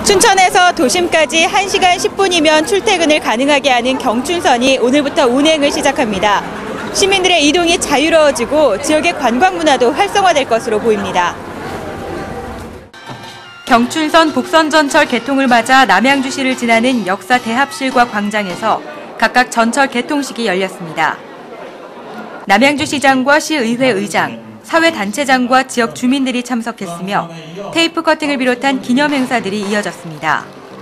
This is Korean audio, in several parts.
춘천에서 도심까지 1시간 10분이면 출퇴근을 가능하게 하는 경춘선이 오늘부터 운행을 시작합니다. 시민들의 이동이 자유로워지고 지역의 관광 문화도 활성화될 것으로 보입니다. 경춘선 복선전철 개통을 맞아 남양주시를 지나는 역사 대합실과 광장에서 각각 전철 개통식이 열렸습니다. 남양주시장과 시의회 의장, 사회단체장과 지역 주민들이 참석했으며 테이프 커팅을 비롯한 기념 행사들이 이어졌습니다.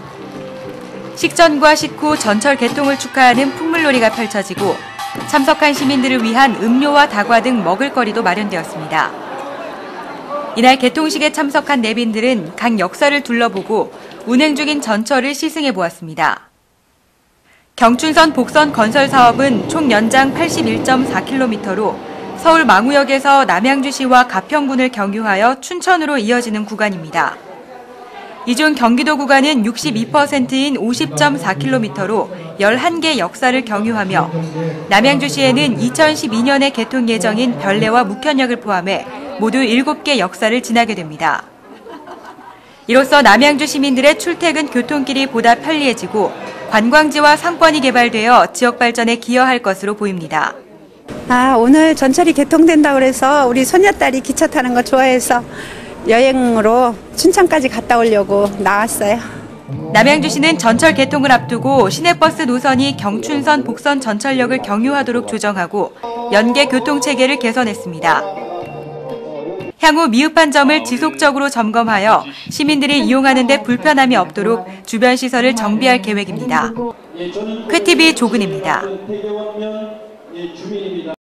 식전과 식후 전철 개통을 축하하는 풍물놀이가 펼쳐지고 참석한 시민들을 위한 음료와 다과 등 먹을거리도 마련되었습니다. 이날 개통식에 참석한 내빈들은 각 역사를 둘러보고 운행 중인 전철을 시승해 보았습니다. 경춘선 복선 건설 사업은 총 연장 81.4km로 서울 망우역에서 남양주시와 가평군을 경유하여 춘천으로 이어지는 구간입니다. 이 중 경기도 구간은 62%인 50.4km로 11개 역사를 경유하며 남양주시에는 2012년에 개통 예정인 별내와 묵현역을 포함해 모두 7개 역사를 지나게 됩니다. 이로써 남양주 시민들의 출퇴근 교통길이 보다 편리해지고 관광지와 상권이 개발되어 지역 발전에 기여할 것으로 보입니다. 오늘 전철이 개통된다고 해서 우리 손녀딸이 기차 타는 거 좋아해서 여행으로 춘천까지 갔다 오려고 나왔어요. 남양주시는 전철 개통을 앞두고 시내버스 노선이 경춘선 복선 전철역을 경유하도록 조정하고 연계 교통체계를 개선했습니다. 향후 미흡한 점을 지속적으로 점검하여 시민들이 이용하는 데 불편함이 없도록 주변 시설을 정비할 계획입니다. 쾌TV 조근입니다.